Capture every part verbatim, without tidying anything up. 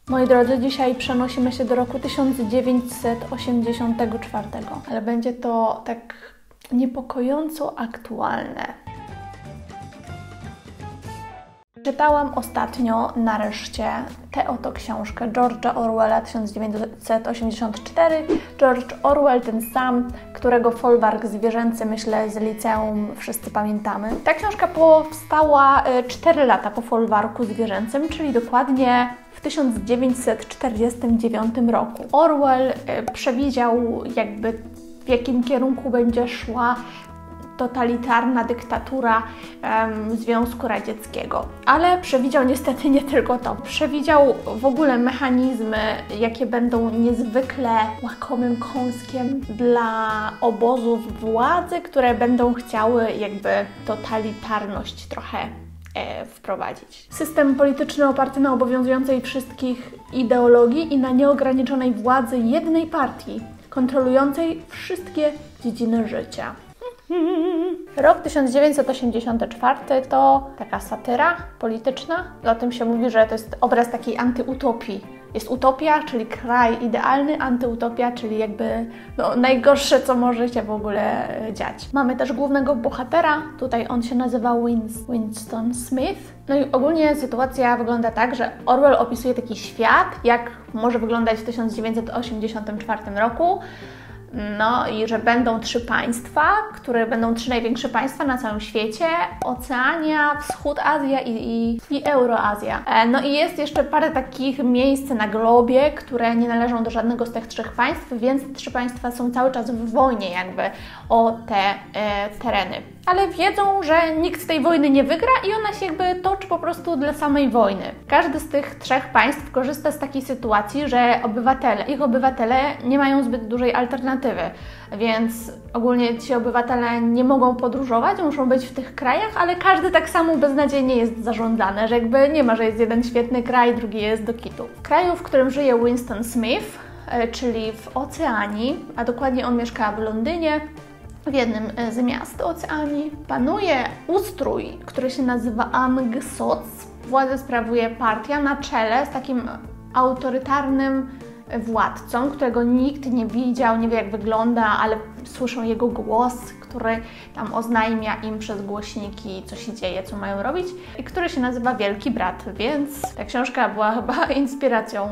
Moi drodzy, dzisiaj przenosimy się do roku tysiąc dziewięćset osiemdziesiątego czwartego, ale będzie to tak niepokojąco aktualne. Czytałam ostatnio, nareszcie, tę oto książkę George'a Orwella tysiąc dziewięćset osiemdziesiąt cztery. George Orwell, ten sam, którego folwark zwierzęcy, myślę, z liceum wszyscy pamiętamy. Ta książka powstała cztery lata po folwarku zwierzęcym, czyli dokładnie w tysiąc dziewięćset czterdziestym dziewiątym roku. Orwell przewidział, jakby w jakim kierunku będzie szła totalitarna dyktatura um, Związku Radzieckiego. Ale przewidział niestety nie tylko to. Przewidział w ogóle mechanizmy, jakie będą niezwykle łakomym kąskiem dla obozów władzy, które będą chciały jakby totalitarność trochę e, wprowadzić. System polityczny oparty na obowiązującej wszystkich ideologii i na nieograniczonej władzy jednej partii, kontrolującej wszystkie dziedziny życia. Rok tysiąc dziewięćset osiemdziesiąty czwarty to taka satyra polityczna. O tym się mówi, że to jest obraz takiej antyutopii. Jest utopia, czyli kraj idealny, antyutopia, czyli jakby no, najgorsze, co może się w ogóle dziać. Mamy też głównego bohatera, tutaj on się nazywa Winston Smith. No i ogólnie sytuacja wygląda tak, że Orwell opisuje taki świat, jak może wyglądać w tysiąc dziewięćset osiemdziesiątym czwartym roku. No i że będą trzy państwa, które będą trzy największe państwa na całym świecie. Oceania, Wschód Azja i, i, i Euroazja. No i jest jeszcze parę takich miejsc na globie, które nie należą do żadnego z tych trzech państw, więc te trzy państwa są cały czas w wojnie jakby o te e, tereny. Ale wiedzą, że nikt z tej wojny nie wygra i ona się jakby toczy po prostu dla samej wojny. Każdy z tych trzech państw korzysta z takiej sytuacji, że obywatele, ich obywatele nie mają zbyt dużej alternatywy, więc ogólnie ci obywatele nie mogą podróżować, muszą być w tych krajach, ale każdy tak samo beznadziejnie jest zarządzany, że jakby nie ma, że jest jeden świetny kraj, drugi jest do kitu. W kraju, w którym żyje Winston Smith, czyli w Oceanii, a dokładnie on mieszka w Londynie, w jednym z miast Oceanii, panuje ustrój, który się nazywa Aung Soc. Władzę sprawuje partia na czele z takim autorytarnym władcą, którego nikt nie widział, nie wie jak wygląda, ale słyszą jego głos, który tam oznajmia im przez głośniki, co się dzieje, co mają robić, i który się nazywa Wielki Brat, więc ta książka była chyba inspiracją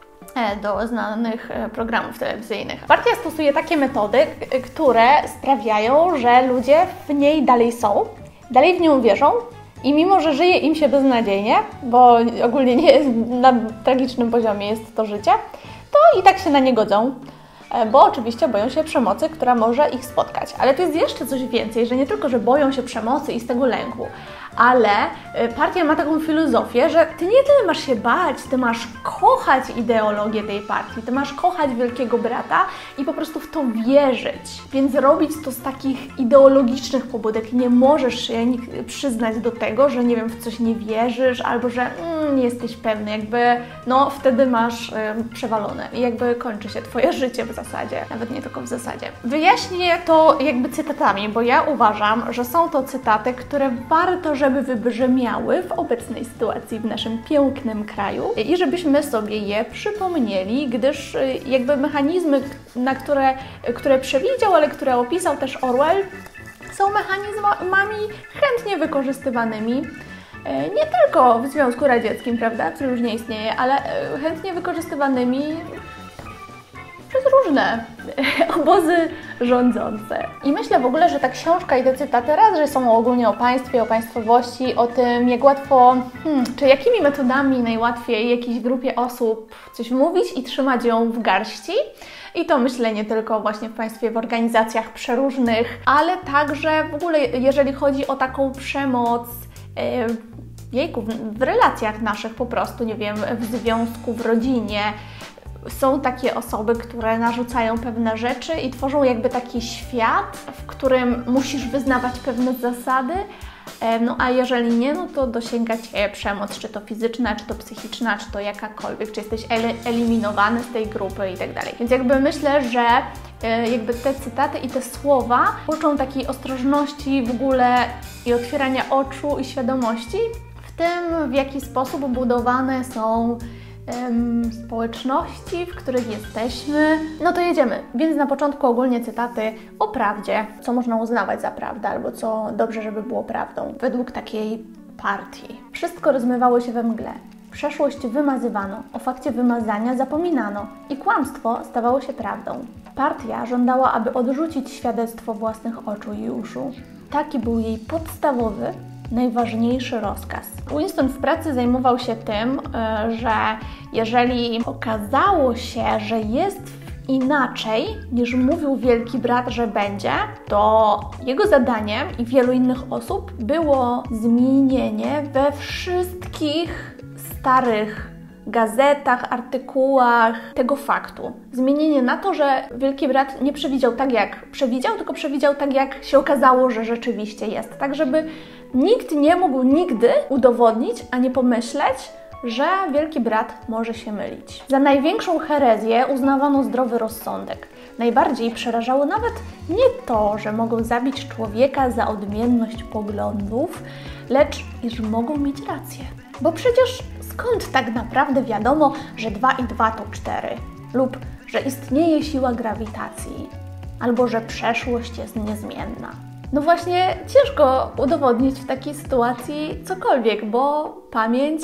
do znanych programów telewizyjnych. Partia stosuje takie metody, które sprawiają, że ludzie w niej dalej są, dalej w nią wierzą i mimo, że żyje im się beznadziejnie, bo ogólnie nie jest na tragicznym poziomie jest to życie, to i tak się na nie godzą, bo oczywiście boją się przemocy, która może ich spotkać. Ale to jest jeszcze coś więcej, że nie tylko, że boją się przemocy i z tego lęku, ale partia ma taką filozofię, że ty nie tyle masz się bać, ty masz kochać ideologię tej partii, ty masz kochać Wielkiego Brata i po prostu w to wierzyć. Więc robić to z takich ideologicznych pobudek. Nie możesz się przyznać do tego, że nie wiem, w coś nie wierzysz albo że mm, nie jesteś pewny, jakby no wtedy masz y, przewalone i jakby kończy się twoje życie w zasadzie, nawet nie tylko w zasadzie. Wyjaśnię to jakby cytatami, bo ja uważam, że są to cytaty, które warto, żeby wybrzmiały w obecnej sytuacji w naszym pięknym kraju i żebyśmy sobie je przypomnieli, gdyż jakby mechanizmy, na które, które przewidział, ale które opisał też Orwell, są mechanizmami chętnie wykorzystywanymi nie tylko w Związku Radzieckim, prawda, który już nie istnieje, ale chętnie wykorzystywanymi przez różne obozy rządzące. I myślę w ogóle, że ta książka i te cytaty raz, że są ogólnie o państwie, o państwowości, o tym, jak łatwo, hmm, czy jakimi metodami najłatwiej jakiejś grupie osób coś mówić i trzymać ją w garści. I to myślę nie tylko właśnie w państwie, w organizacjach przeróżnych, ale także w ogóle jeżeli chodzi o taką przemoc, yy, jejku, w relacjach naszych po prostu, nie wiem, w związku, w rodzinie. Są takie osoby, które narzucają pewne rzeczy i tworzą jakby taki świat, w którym musisz wyznawać pewne zasady, no a jeżeli nie, no to dosięga Cię przemoc, czy to fizyczna, czy to psychiczna, czy to jakakolwiek, czy jesteś eliminowany z tej grupy i tak dalej. Więc jakby myślę, że jakby te cytaty i te słowa uczą takiej ostrożności w ogóle i otwierania oczu i świadomości w tym, w jaki sposób budowane są ym, społeczności, w których jesteśmy. No to jedziemy. Więc na początku ogólnie cytaty o prawdzie, co można uznawać za prawdę, albo co dobrze, żeby było prawdą, według takiej partii. Wszystko rozmywało się we mgle. Przeszłość wymazywano, o fakcie wymazania zapominano i kłamstwo stawało się prawdą. Partia żądała, aby odrzucić świadectwo własnych oczu i uszu. Taki był jej podstawowy, najważniejszy rozkaz. Winston w pracy zajmował się tym, że jeżeli okazało się, że jest inaczej niż mówił wielki brat, że będzie, to jego zadaniem i wielu innych osób było zmienienie we wszystkich starych gazetach, artykułach tego faktu. Zmienienie na to, że Wielki Brat nie przewidział tak, jak przewidział, tylko przewidział tak, jak się okazało, że rzeczywiście jest. Tak, żeby nikt nie mógł nigdy udowodnić, ani pomyśleć, że Wielki Brat może się mylić. Za największą herezję uznawano zdrowy rozsądek. Najbardziej przerażało nawet nie to, że mogą zabić człowieka za odmienność poglądów, lecz iż mogą mieć rację. Bo przecież skąd tak naprawdę wiadomo, że dwa i dwa to cztery? Lub że istnieje siła grawitacji? Albo że przeszłość jest niezmienna? No właśnie ciężko udowodnić w takiej sytuacji cokolwiek, bo pamięć...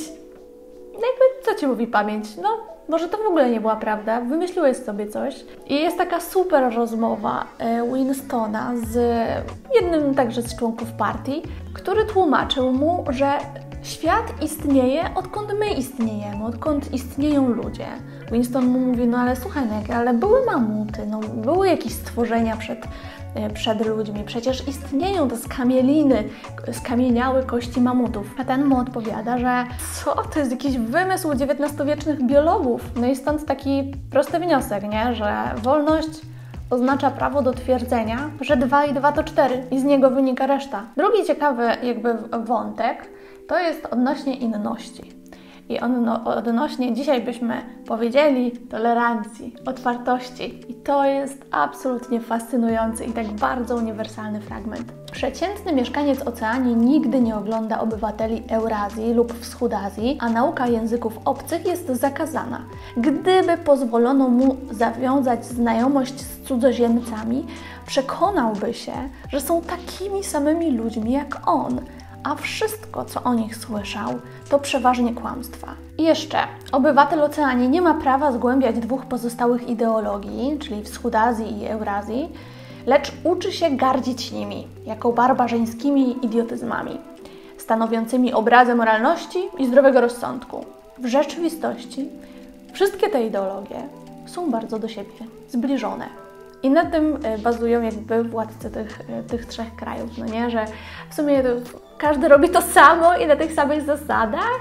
Jakby co Ci mówi pamięć? No, może to w ogóle nie była prawda, wymyśliłeś sobie coś. I jest taka super rozmowa Winstona z jednym także z członków partii, który tłumaczył mu, że świat istnieje, odkąd my istniejemy, odkąd istnieją ludzie. Winston mu mówi, no ale słuchaj, no, ale były mamuty, no, były jakieś stworzenia przed, przed ludźmi, przecież istnieją te skamieliny, skamieniałe kości mamutów. A ten mu odpowiada, że co, to jest jakiś wymysł dziewiętnastowiecznych biologów. No i stąd taki prosty wniosek, nie, że wolność oznacza prawo do twierdzenia, że dwa i dwa to cztery i z niego wynika reszta. Drugi ciekawy jakby wątek to jest odnośnie inności. I on, no, odnośnie, dzisiaj byśmy powiedzieli, tolerancji, otwartości. I to jest absolutnie fascynujący i tak bardzo uniwersalny fragment. Przeciętny mieszkaniec Oceanii nigdy nie ogląda obywateli Eurazji lub Wschód-Azji, a nauka języków obcych jest zakazana. Gdyby pozwolono mu zawiązać znajomość z cudzoziemcami, przekonałby się, że są takimi samymi ludźmi jak on, a wszystko, co o nich słyszał, to przeważnie kłamstwa. I jeszcze, obywatel Oceanii nie ma prawa zgłębiać dwóch pozostałych ideologii, czyli Wschód-Azji i Eurazji, lecz uczy się gardzić nimi, jako barbarzyńskimi idiotyzmami, stanowiącymi obrazę moralności i zdrowego rozsądku. W rzeczywistości wszystkie te ideologie są bardzo do siebie zbliżone. I na tym bazują jakby władcy tych, tych trzech krajów, no nie? Że w sumie każdy robi to samo i na tych samych zasadach,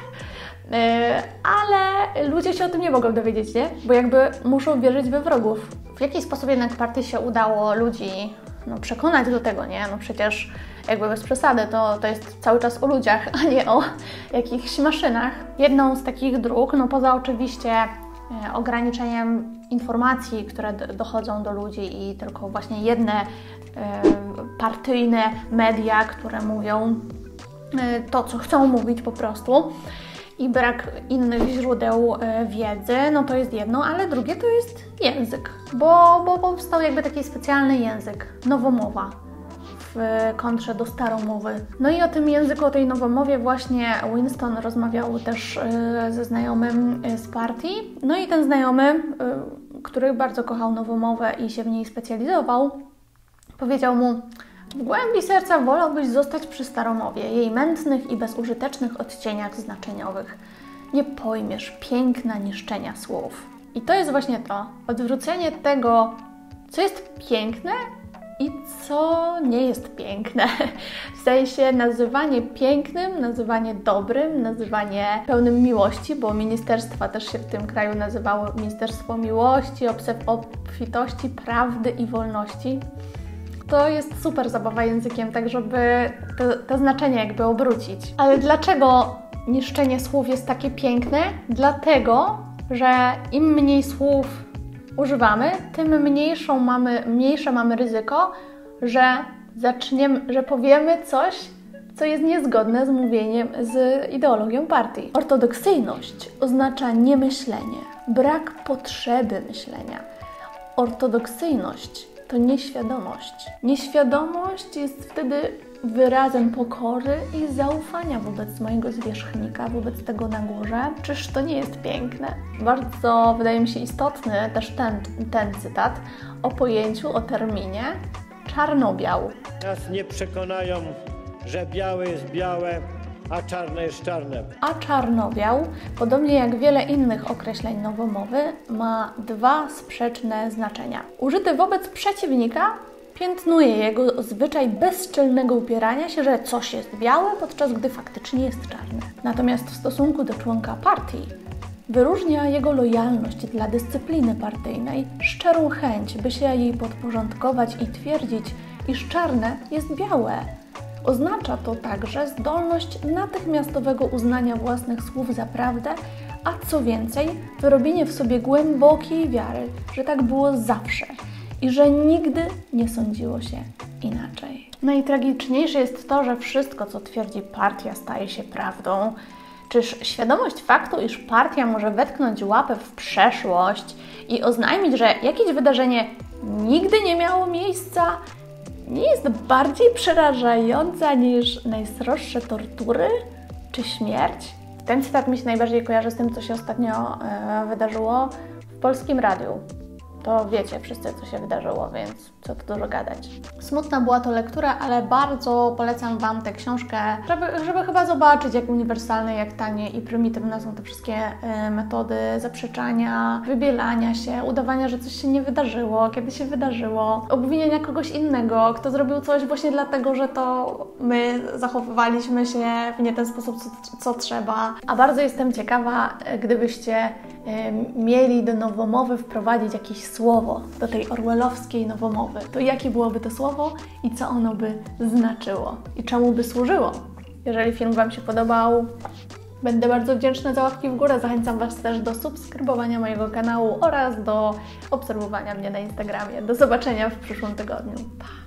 ale ludzie się o tym nie mogą dowiedzieć, nie? Bo jakby muszą wierzyć we wrogów. W jaki sposób jednak partii się udało ludzi no, przekonać do tego, nie? No przecież jakby bez przesady to, to jest cały czas o ludziach, a nie o jakichś maszynach. Jedną z takich dróg, no poza oczywiście ograniczeniem informacji, które dochodzą do ludzi i tylko właśnie jedne e, partyjne media, które mówią e, to, co chcą mówić po prostu i brak innych źródeł e, wiedzy, no to jest jedno, ale drugie to jest język, bo, bo powstał jakby taki specjalny język, nowomowa w kontrze do staromowy. No i o tym języku, o tej nowomowie właśnie Winston rozmawiał też ze znajomym z partii. No i ten znajomy, który bardzo kochał nowomowę i się w niej specjalizował, powiedział mu: w głębi serca wolałbyś zostać przy staromowie, jej mętnych i bezużytecznych odcieniach znaczeniowych. Nie pojmiesz piękna niszczenia słów. I to jest właśnie to, odwrócenie tego, co jest piękne i co nie jest piękne. W sensie nazywanie pięknym, nazywanie dobrym, nazywanie pełnym miłości, bo ministerstwa też się w tym kraju nazywało Ministerstwo Miłości, Obfitości, Prawdy i Wolności. To jest super zabawa językiem, tak żeby to, to znaczenie jakby obrócić. Ale dlaczego niszczenie słów jest takie piękne? Dlatego, że im mniej słów używamy, tym mniejszą mamy, mniejsze mamy ryzyko, że zaczniemy, że powiemy coś, co jest niezgodne z mówieniem z ideologią partii. Ortodoksyjność oznacza niemyślenie, brak potrzeby myślenia. Ortodoksyjność to nieświadomość. Nieświadomość jest wtedy wyrazem pokory i zaufania wobec mojego zwierzchnika, wobec tego na górze. Czyż to nie jest piękne? Bardzo wydaje mi się istotny też ten, ten cytat o pojęciu, o terminie czarno-biał. Nas nie przekonają, że białe jest białe, a czarne jest czarne. A czarno-biał, podobnie jak wiele innych określeń nowomowy, ma dwa sprzeczne znaczenia. Użyty wobec przeciwnika piętnuje jego zwyczaj bezczelnego upierania się, że coś jest białe, podczas gdy faktycznie jest czarne. Natomiast w stosunku do członka partii wyróżnia jego lojalność dla dyscypliny partyjnej, szczerą chęć, by się jej podporządkować i twierdzić, iż czarne jest białe. Oznacza to także zdolność natychmiastowego uznania własnych słów za prawdę, a co więcej, wyrobienie w sobie głębokiej wiary, że tak było zawsze i że nigdy nie sądziło się inaczej. Najtragiczniejsze jest to, że wszystko, co twierdzi partia, staje się prawdą. Czyż świadomość faktu, iż partia może wetknąć łapę w przeszłość i oznajmić, że jakieś wydarzenie nigdy nie miało miejsca, nie jest bardziej przerażająca niż najsroższe tortury czy śmierć? Ten cytat mi się najbardziej kojarzy z tym, co się ostatnio e, wydarzyło w Polskim Radiu. To wiecie wszyscy, co się wydarzyło, więc co tu dużo gadać. Smutna była to lektura, ale bardzo polecam Wam tę książkę, żeby, żeby chyba zobaczyć, jak uniwersalne, jak tanie i prymitywne są te wszystkie y, metody zaprzeczania, wybielania się, udawania, że coś się nie wydarzyło, kiedy się wydarzyło, obwiniania kogoś innego, kto zrobił coś właśnie dlatego, że to my zachowywaliśmy się w nie ten sposób, co, co trzeba. A bardzo jestem ciekawa, gdybyście y, mieli do nowomowy wprowadzić jakieś słowo, do tej orwellowskiej nowomowy, to jakie byłoby to słowo i co ono by znaczyło i czemu by służyło. Jeżeli film Wam się podobał, będę bardzo wdzięczna za łapki w górę. Zachęcam Was też do subskrybowania mojego kanału oraz do obserwowania mnie na Instagramie. Do zobaczenia w przyszłym tygodniu. Pa!